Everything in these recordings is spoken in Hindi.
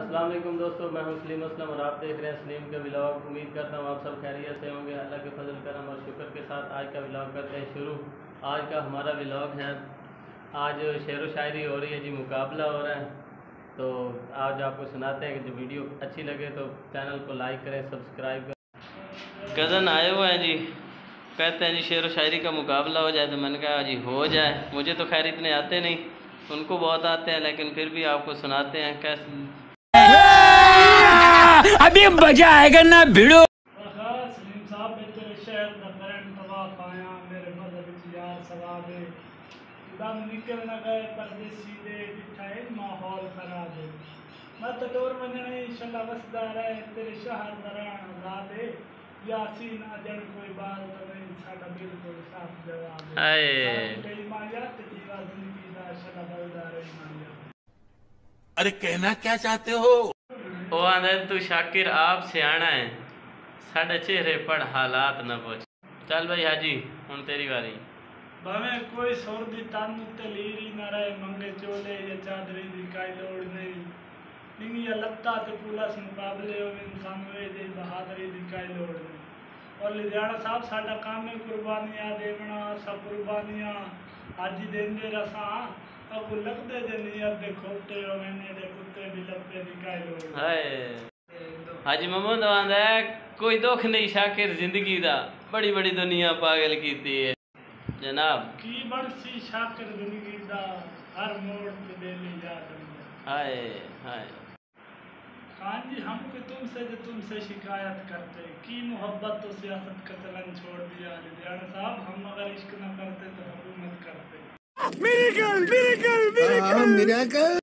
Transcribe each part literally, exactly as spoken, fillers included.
अस्सलाम वालेकुम दोस्तों, मैं हूं सलीम असलम और आप देख रहे हैं सलीम के व्लॉग। उम्मीद करता हूं आप सब खैरियत से होंगे। अल्लाह के फजल करम और शुक्र के साथ आज का व्लॉग करते हैं शुरू। आज का हमारा व्लॉग है, आज शेर व शायरी हो रही है जी, मुकाबला हो रहा है। तो आज आपको सुनाते हैं कि जो वीडियो अच्छी लगे तो चैनल को लाइक करें, सब्सक्राइब करें। कज़न आए हुए हैं जी, कहते हैं जी शेर व शायरी का मुकाबला हो जाए। तो मैंने कहा जी हो जाए। मुझे तो खैर इतने आते नहीं, उनको बहुत आते हैं, लेकिन फिर भी आपको सुनाते हैं। कैसे अभी मजा आएगा ना भिड़ो। सलीम साहब मैं तेरे शहर दा करन तवाफ आया, मेरे मदद विच यार सवाब है। दम निकल न गए परदेसी दे, डिठा है माहौल खराब है। मैं तो डोर वजने इंशाल्लाह वसदा रहे, तेरे शहर दा रहन आजाद है। यासीन अजड़ कोई बात तो नहीं, साडा बिल्कुल साफ जवाब है। हाय कई माया ते जीवा जिंदगी दा इंशाल्लाह बलदा रही माया। अरे कहना क्या चाहते हो? ओ आंदे तू शाकिर आप सियाना है, साढ़े चेहरे पर हालात न पहुँच। चल भाई हाजी हुण तेरी बारी। भावें कोई सुर दी तन उत्ते लीरी न रहे, मंगे चोले या चादरी दी काई लोड़ नहीं। निंगिया लत्ता ते पुलस मुकाबले हो, इंसान वे दी बहादुरी दी काई लोड़ नहीं। और लुधियाना साहब साडा काम है कुर्बानियां देवना, सब कुर्बानियां अज देंदे रसा। अब लगदे जे नियत दे खोटे हो, मैंने दे कुत्ते भी लपे दी काई लोड़। हाय हाजी मोहम्मद आंदा है कोई दुख नहीं शाकिर जिंदगी दा, बड़ी बड़ी दुनिया पागल कीती है जनाब। की बनसी शाकिर जिंदगी दा, हर मोड़ पे बेली याद अंदर। हाय हाय खान जी हम को तुमसे जो तुमसे शिकायत करते की मोहब्बत तो सियासत का चलन छोड़ दिया। लुधियाना साहब हम अगर इश्क न करते तो हुकूमत करते। Miracle miracle miracle miracle.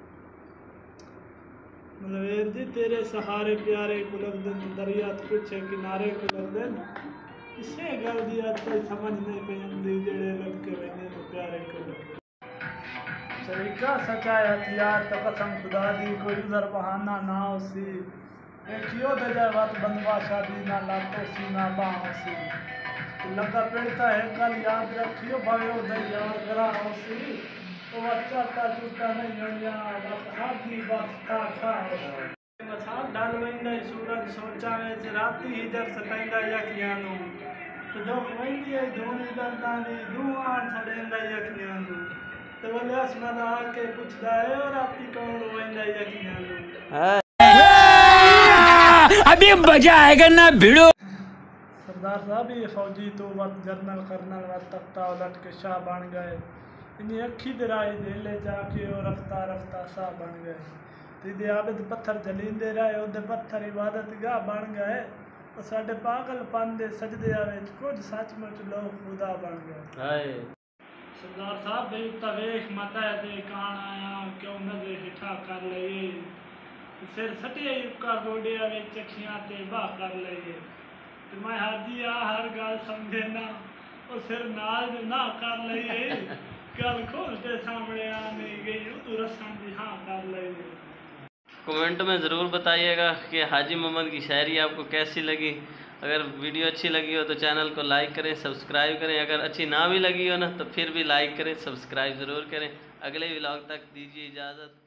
मलवेर जी तेरे सहारे प्यारे कुलक दिन दरिया पूछे किनारे कुलक दिन, इसे गल दिया कोई समझ नहीं पेंदी, जेड़े लग के वने तो प्यारे कुलक। सरीका सचाए हथियार तो कसम खुदा दी, कोई उधर बहाना ना उसी। देखियो दजा वत बंदवा शादी ना लातो सी ना बाहोसी। तो लगा पेड़ता है कल याद रखियो, भाइयों दई यार करा होसी। तो अच्छा ता चूटा नहीं होया, वत हाथी बस था था। मसाल डाल वंदा सूरज सोचा में राती हिजर सताइंदा यखियां नु। तो दुख वंदी है धूनी दर्दानी, दुआं सड़ेंदा यखियां नु। तो बोले आसमान आके पूछदा है और राती कौन वंदा यखियां नु। अभी मजा आएगा ना भिड़ो। सरदार साहब ये फौजी तो वत जनरल कर्नल वत तख्ता उलट के शाह बन गए। इन्हीं अखी दराई देले जाके और रफ्ता रफ्ता शाह बन गए। ते आबिद पत्थर जलींदे रहे, ओदे पत्थर इबादत गाह बन गए। और साडे पागलपन दे सजदे विच कुछ सचमुच लोग खुदा बन गए। हाय सरदार साहब बेउता वेख माता दे कान आया, क्यों नजर हिठा कर लई। सिर सटिया युका गोडिया विच अखियां ते बाह कर लई। ते मैं हाजी आ हर गल समझे ना, ओ सिर नाल जो ना कर लई। गल खोल के सामने आ नहीं गई, तू रसन दी हां कर लई। कमेंट में ज़रूर बताइएगा कि हाजी मोहम्मद की शायरी आपको कैसी लगी। अगर वीडियो अच्छी लगी हो तो चैनल को लाइक करें, सब्सक्राइब करें। अगर अच्छी ना भी लगी हो ना तो फिर भी लाइक करें, सब्सक्राइब ज़रूर करें। अगले व्लॉग तक दीजिए इजाज़त।